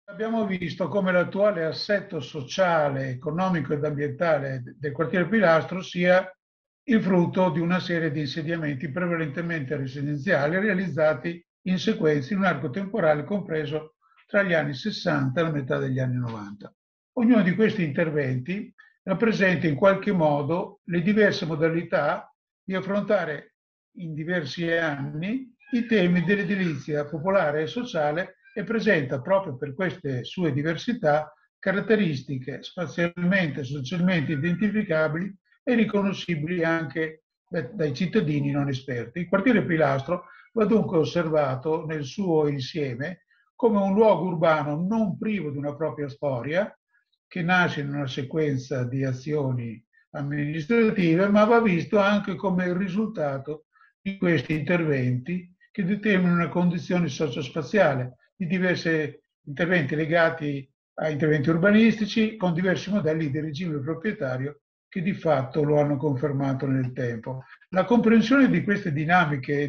Abbiamo visto come l'attuale assetto sociale, economico ed ambientale del quartiere Pilastro sia il frutto di una serie di insediamenti prevalentemente residenziali realizzati in sequenza in un arco temporale compreso tra gli anni 60 e la metà degli anni 90. Ognuno di questi interventi rappresenta in qualche modo le diverse modalità di affrontare in diversi anni i temi dell'edilizia popolare e sociale e presenta proprio per queste sue diversità caratteristiche spazialmente e socialmente identificabili e riconoscibili anche dai cittadini non esperti. Il quartiere Pilastro va dunque osservato nel suo insieme come un luogo urbano non privo di una propria storia, che nasce in una sequenza di azioni amministrative, ma va visto anche come il risultato di questi interventi che determinano una condizione sociospaziale di diversi interventi legati a interventi urbanistici con diversi modelli di regime proprietario che di fatto lo hanno confermato nel tempo. La comprensione di queste dinamiche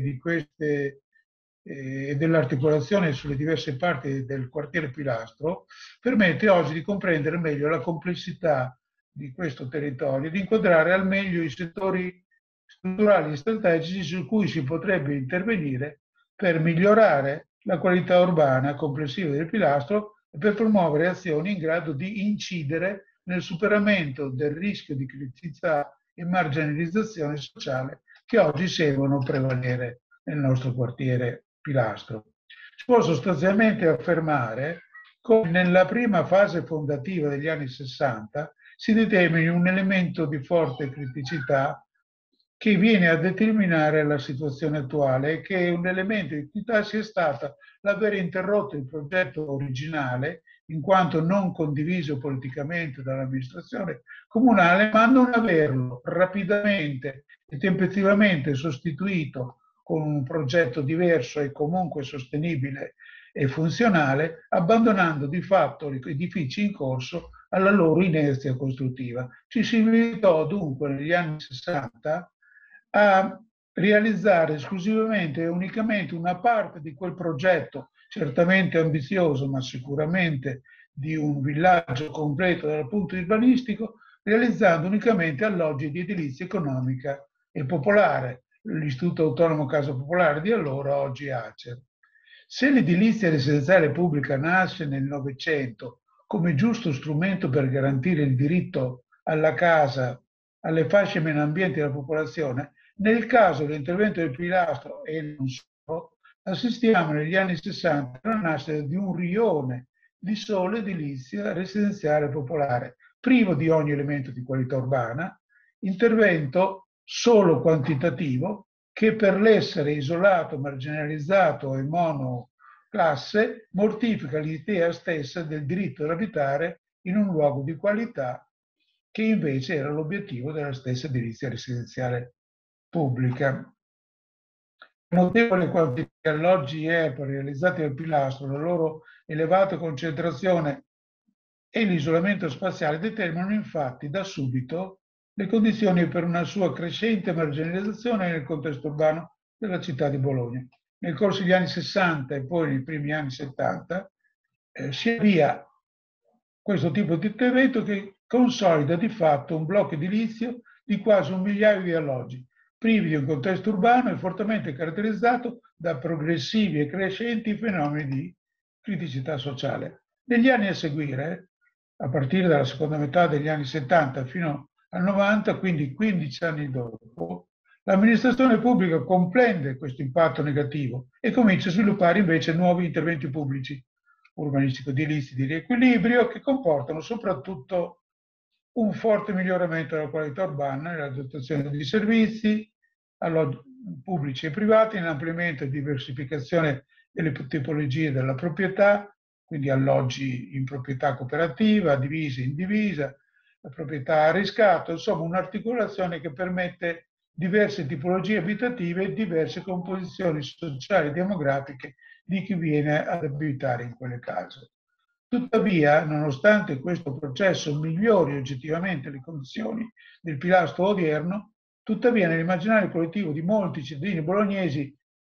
e dell'articolazione sulle diverse parti del quartiere Pilastro permette oggi di comprendere meglio la complessità di questo territorio e di inquadrare al meglio i settori strutturali e strategici su cui si potrebbe intervenire per migliorare la qualità urbana complessiva del Pilastro e per promuovere azioni in grado di incidere nel superamento del rischio di criticità e marginalizzazione sociale che oggi sembrano prevalere nel nostro quartiere Pilastro. Si può sostanzialmente affermare come nella prima fase fondativa degli anni 60 si determini un elemento di forte criticità che viene a determinare la situazione attuale e che un elemento di criticità sia stata l'aver interrotto il progetto originale in quanto non condiviso politicamente dall'amministrazione comunale, ma non averlo rapidamente e tempestivamente sostituito con un progetto diverso e comunque sostenibile e funzionale, abbandonando di fatto gli edifici in corso alla loro inerzia costruttiva. Ci si limitò dunque negli anni 60 a realizzare esclusivamente e unicamente una parte di quel progetto, certamente ambizioso, ma sicuramente di un villaggio completo dal punto urbanistico, realizzando unicamente alloggi di edilizia economica e popolare, l'Istituto Autonomo Casa Popolare di allora, oggi ACER. Se l'edilizia residenziale pubblica nasce nel Novecento come giusto strumento per garantire il diritto alla casa alle fasce meno ambienti della popolazione, nel caso dell'intervento del Pilastro e non solo, assistiamo negli anni 60 alla nascita di un rione di sola edilizia residenziale popolare, privo di ogni elemento di qualità urbana, intervento solo quantitativo che per l'essere isolato, marginalizzato e monoclasse mortifica l'idea stessa del diritto ad abitare in un luogo di qualità che invece era l'obiettivo della stessa edilizia residenziale pubblica. Notevole quantità di alloggi ERP realizzati al Pilastro, la loro elevata concentrazione e l'isolamento spaziale determinano infatti da subito le condizioni per una sua crescente marginalizzazione nel contesto urbano della città di Bologna. Nel corso degli anni 60 e poi nei primi anni 70 si avvia questo tipo di intervento che consolida di fatto un blocco edilizio di quasi 1 migliaio di alloggi, privi di un contesto urbano e fortemente caratterizzato da progressivi e crescenti fenomeni di criticità sociale. Negli anni a seguire, a partire dalla seconda metà degli anni 70 fino al 90, quindi 15 anni dopo, l'amministrazione pubblica comprende questo impatto negativo e comincia a sviluppare invece nuovi interventi pubblici urbanistico-edilizi di riequilibrio che comportano soprattutto un forte miglioramento della qualità urbana nella dotazione di servizi pubblici e privati, nell'ampliamento e diversificazione delle tipologie della proprietà, quindi alloggi in proprietà cooperativa, divisi in divisa, la proprietà a riscatto, insomma un'articolazione che permette diverse tipologie abitative e diverse composizioni sociali e demografiche di chi viene ad abitare in quelle case. Tuttavia, nonostante questo processo migliori oggettivamente le condizioni del Pilastro odierno, tuttavia nell'immaginario collettivo di molti cittadini bolognesi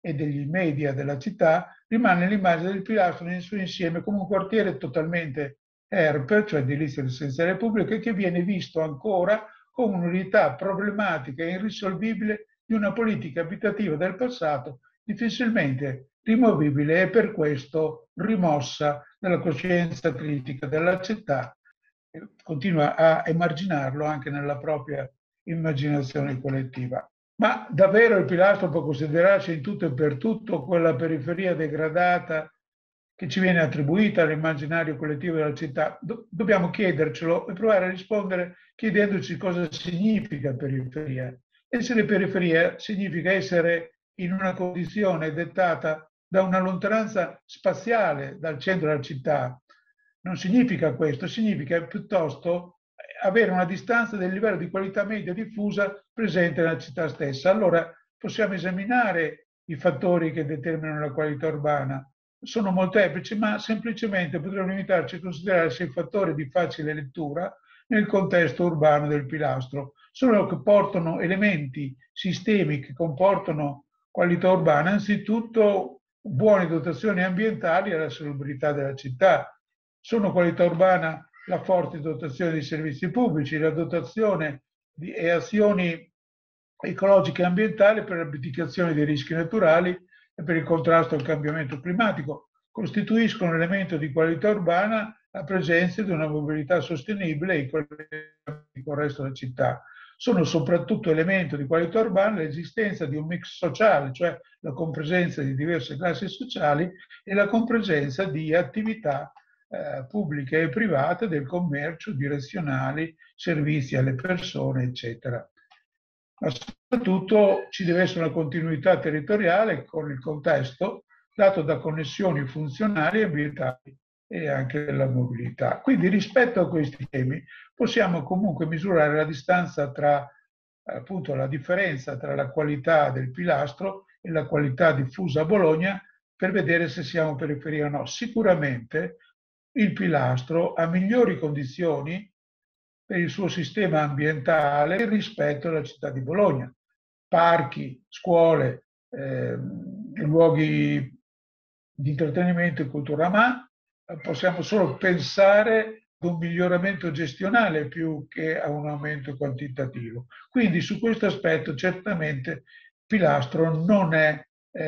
e degli media della città, rimane l'immagine del pilastro nel suo insieme come un quartiere totalmente ERP, cioè edilizia residenziale pubblica, che viene visto ancora come un'unità problematica e irrisolvibile di una politica abitativa del passato difficilmente rimovibile e per questo rimossa dalla coscienza critica della città, continua a emarginarlo anche nella propria immaginazione collettiva. Ma davvero il pilastro può considerarsi in tutto e per tutto quella periferia degradata che ci viene attribuita all'immaginario collettivo della città? Dobbiamo chiedercelo e provare a rispondere chiedendoci cosa significa periferia. Essere periferia significa essere in una condizione dettata da una lontananza spaziale dal centro della città. Non significa questo, significa piuttosto avere una distanza del livello di qualità media diffusa presente nella città stessa. Allora possiamo esaminare i fattori che determinano la qualità urbana. Sono molteplici, ma semplicemente potremmo limitarci a considerare 6 fattori di facile lettura nel contesto urbano del pilastro. Sono che portano elementi, sistemi che comportano qualità urbana, anzitutto buone dotazioni ambientali e la salubrità della città. Sono qualità urbana la forte dotazione di servizi pubblici, la dotazione e azioni ecologiche e ambientali per la mitigazione dei rischi naturali e per il contrasto al cambiamento climatico. Costituiscono un elemento di qualità urbana la presenza di una mobilità sostenibile in con il resto della città. Sono soprattutto elemento di qualità urbana l'esistenza di un mix sociale, cioè la compresenza di diverse classi sociali e la compresenza di attività pubbliche e private del commercio, direzionali, servizi alle persone, eccetera. Ma soprattutto ci deve essere una continuità territoriale con il contesto dato da connessioni funzionali e ambientali e anche della mobilità. Quindi rispetto a questi temi possiamo comunque misurare la distanza tra, appunto, la differenza tra la qualità del pilastro e la qualità diffusa a Bologna per vedere se siamo periferia o no. Sicuramente il pilastro ha migliori condizioni per il suo sistema ambientale rispetto alla città di Bologna. Parchi, scuole, luoghi di intrattenimento e cultura, ma possiamo solo pensare ad un miglioramento gestionale più che a un aumento quantitativo. Quindi su questo aspetto certamente Pilastro non è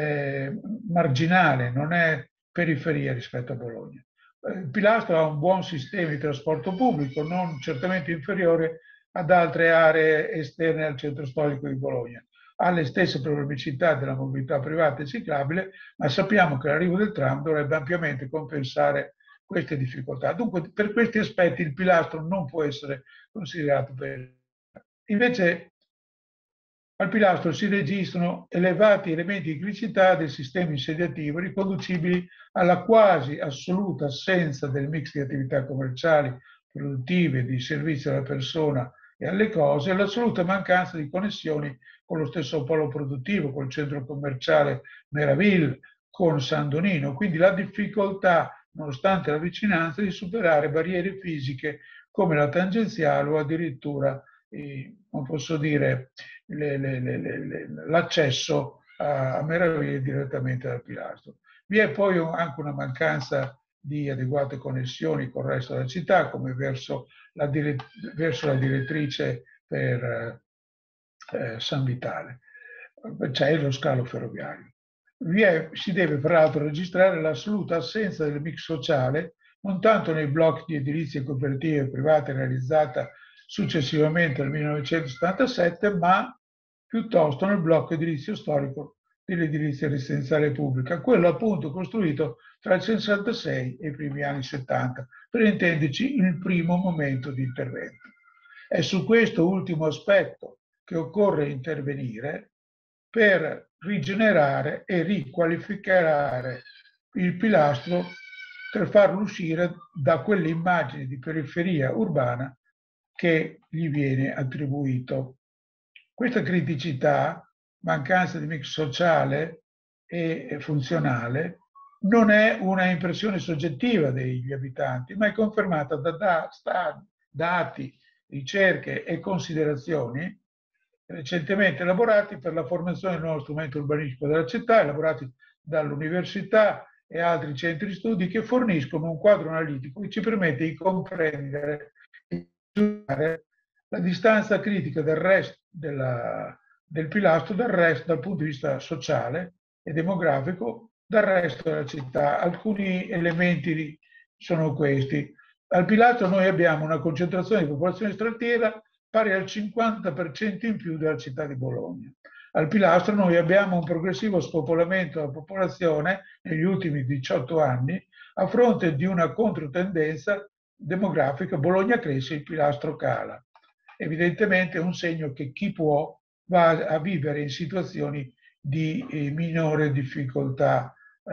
marginale, non è periferia rispetto a Bologna. Pilastro ha un buon sistema di trasporto pubblico, non certamente inferiore ad altre aree esterne al centro storico di Bologna. Ha le stesse problematicità della mobilità privata e ciclabile, ma sappiamo che l'arrivo del tram dovrebbe ampiamente compensare queste difficoltà. Dunque, per questi aspetti il pilastro non può essere considerato per... Invece al pilastro si registrano elevati elementi di criticità del sistema insediativo riconducibili alla quasi assoluta assenza del mix di attività commerciali, produttive, di servizi alla persona e alle cose, e l'assoluta mancanza di connessioni con lo stesso polo produttivo, col centro commerciale Meraville, con San Donino. Quindi la difficoltà, nonostante la vicinanza, di superare barriere fisiche come la tangenziale o addirittura, non posso dire, l'accesso a Meraviglia direttamente dal pilastro. Vi è poi anche una mancanza di adeguate connessioni con il resto della città, come verso la direttrice per San Vitale. C'è lo scalo ferroviario. Si deve fra l'altro registrare l'assoluta assenza del mix sociale, non tanto nei blocchi di edilizie cooperative private realizzata successivamente al 1977, ma piuttosto nel blocco edilizio storico dell'edilizia residenziale pubblica, quello appunto costruito tra il 66 e i primi anni 70, per intenderci il primo momento di intervento. È su questo ultimo aspetto che occorre intervenire per rigenerare e riqualificare il pilastro, per farlo uscire da quell'immagine di periferia urbana che gli viene attribuito. Questa criticità, mancanza di mix sociale e funzionale, non è una impressione soggettiva degli abitanti, ma è confermata da dati, ricerche e considerazioni recentemente elaborati per la formazione del nuovo strumento urbanistico della città, elaborati dall'università e altri centri studi che forniscono un quadro analitico che ci permette di comprendere e misurare la distanza critica del resto del pilastro dal punto di vista sociale e demografico dal resto della città. Alcuni elementi sono questi. Al pilastro noi abbiamo una concentrazione di popolazione straniera pari al 50% in più della città di Bologna. Al pilastro noi abbiamo un progressivo spopolamento della popolazione negli ultimi 18 anni a fronte di una controtendenza demografica. Bologna cresce, il pilastro cala. Evidentemente è un segno che chi può va a vivere in situazioni di minore difficoltà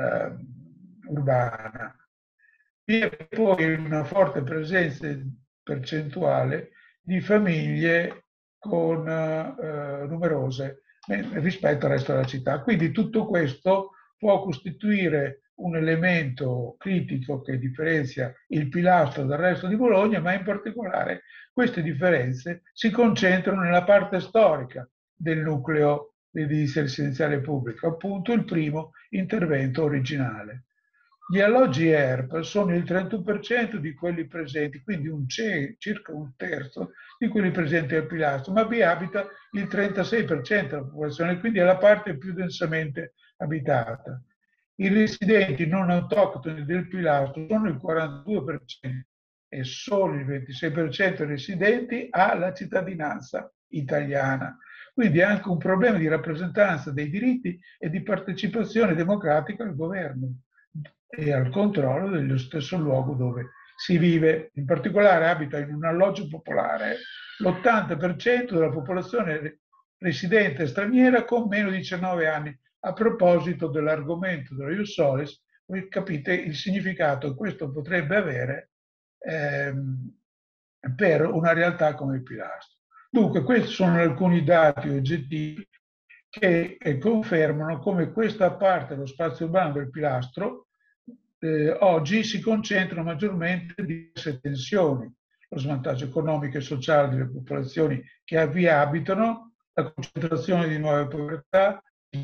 urbana. Vi è poi una forte presenza percentuale di famiglie con numerose rispetto al resto della città. Quindi tutto questo può costituire un elemento critico che differenzia il pilastro dal resto di Bologna, ma in particolare queste differenze si concentrano nella parte storica del nucleo dell'edilizia residenziale pubblica, appunto il primo intervento originale. Gli alloggi ERP sono il 31% di quelli presenti, quindi circa un terzo di quelli presenti al pilastro, ma vi abita il 36% della popolazione, quindi è la parte più densamente abitata. I residenti non autoctoni del pilastro sono il 42% e solo il 26% dei residenti ha la cittadinanza italiana. Quindi è anche un problema di rappresentanza dei diritti e di partecipazione democratica al governo e al controllo dello stesso luogo dove si vive. In particolare abita in un alloggio popolare l'80% della popolazione residente straniera con meno di 19 anni. A proposito dell'argomento dello Ius Solis, voi capite il significato che questo potrebbe avere per una realtà come il pilastro. Dunque, questi sono alcuni dati oggettivi che confermano come questa parte dello spazio urbano del pilastro oggi si concentrano maggiormente di diverse tensioni: lo svantaggio economico e sociale delle popolazioni che vi abitano, la concentrazione di nuove povertà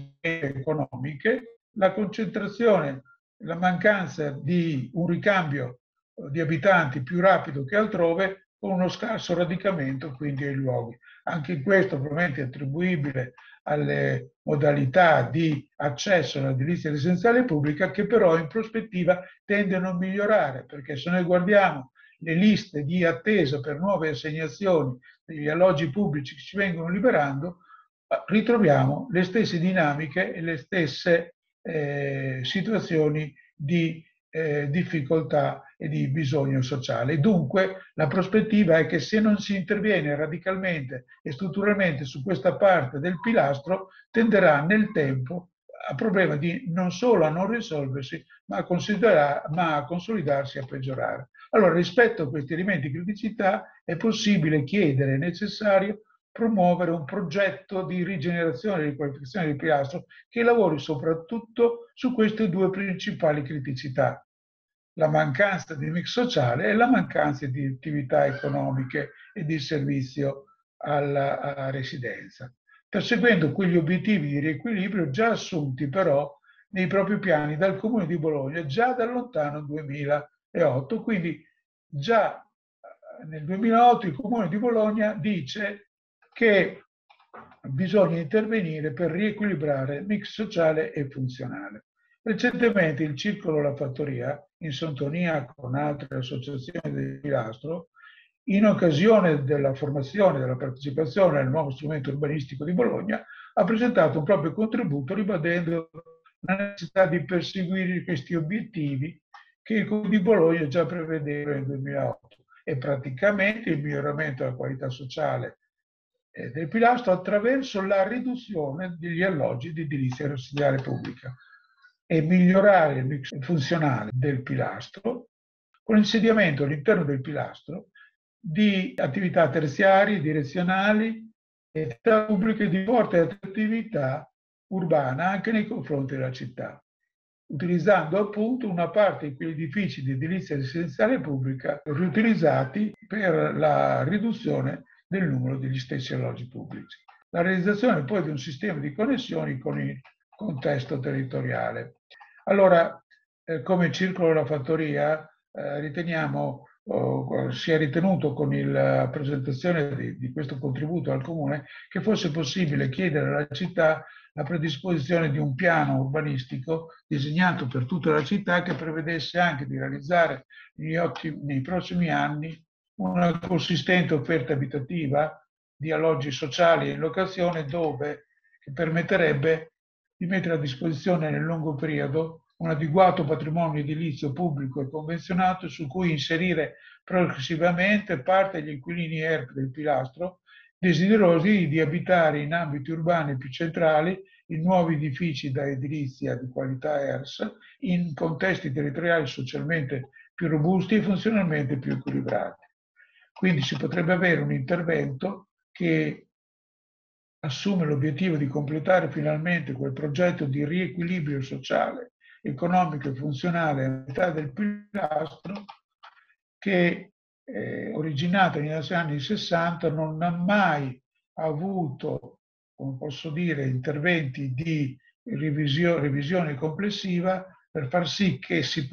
economiche, la concentrazione, la mancanza di un ricambio di abitanti più rapido che altrove, con uno scarso radicamento quindi ai luoghi. Anche questo probabilmente è attribuibile alle modalità di accesso all'edilizia residenziale pubblica, che però in prospettiva tendono a migliorare, perché se noi guardiamo le liste di attesa per nuove assegnazioni degli alloggi pubblici che ci vengono liberando, ritroviamo le stesse dinamiche e le stesse situazioni di difficoltà e di bisogno sociale. Dunque la prospettiva è che se non si interviene radicalmente e strutturalmente su questa parte del pilastro, tenderà nel tempo a problema di non solo a non risolversi, ma a consolidarsi e a peggiorare. Allora, rispetto a questi elementi di criticità è possibile chiedere, è necessario promuovere un progetto di rigenerazione e di qualificazione del pilastro che lavori soprattutto su queste due principali criticità: la mancanza di mix sociale e la mancanza di attività economiche e di servizio alla residenza, perseguendo quegli obiettivi di riequilibrio già assunti però nei propri piani dal Comune di Bologna già dal lontano 2008. Quindi già nel 2008 il Comune di Bologna dice che bisogna intervenire per riequilibrare il mix sociale e funzionale. Recentemente il Circolo La Fattoria, in sintonia con altre associazioni del pilastro, in occasione della formazione e della partecipazione al nuovo strumento urbanistico di Bologna, ha presentato un proprio contributo ribadendo la necessità di perseguire questi obiettivi che il Comune di Bologna già prevedeva nel 2008, e praticamente il miglioramento della qualità sociale del pilastro attraverso la riduzione degli alloggi di edilizia residenziale pubblica e migliorare il mix funzionale del pilastro con l'insediamento all'interno del pilastro di attività terziarie, direzionali e attività pubbliche di forte attrattività urbana anche nei confronti della città, utilizzando appunto una parte di quegli edifici di edilizia residenziale pubblica riutilizzati per la riduzione del numero degli stessi alloggi pubblici. la realizzazione poi di un sistema di connessioni con il contesto territoriale. Allora, come Circolo La Fattoria, riteniamo, si è ritenuto con la presentazione di questo contributo al Comune che fosse possibile chiedere alla città la predisposizione di un piano urbanistico disegnato per tutta la città che prevedesse anche di realizzare nei prossimi anni una consistente offerta abitativa di alloggi sociali in locazione che permetterebbe di mettere a disposizione nel lungo periodo un adeguato patrimonio edilizio pubblico e convenzionato su cui inserire progressivamente parte degli inquilini ERP del pilastro desiderosi di abitare in ambiti urbani più centrali in nuovi edifici da edilizia di qualità ERS in contesti territoriali socialmente più robusti e funzionalmente più equilibrati. Quindi si potrebbe avere un intervento che assume l'obiettivo di completare finalmente quel progetto di riequilibrio sociale, economico e funzionale a metà del pilastro che, originato negli anni 60, non ha mai avuto, come posso dire, interventi di revisione complessiva per far sì che si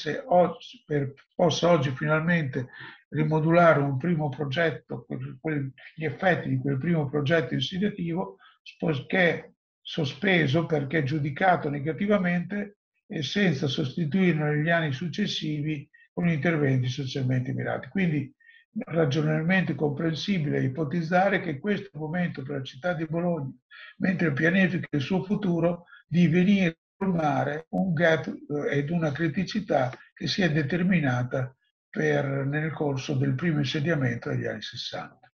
possa oggi finalmente rimodulare un primo progetto, gli effetti di quel primo progetto insediativo, che è sospeso perché giudicato negativamente e senza sostituirlo negli anni successivi con interventi socialmente mirati. Quindi ragionevolmente comprensibile ipotizzare che questo è il momento per la città di Bologna, mentre pianifica il suo futuro, di venire a colmare un gap ed una criticità che si è determinata nel corso del primo insediamento degli anni 60.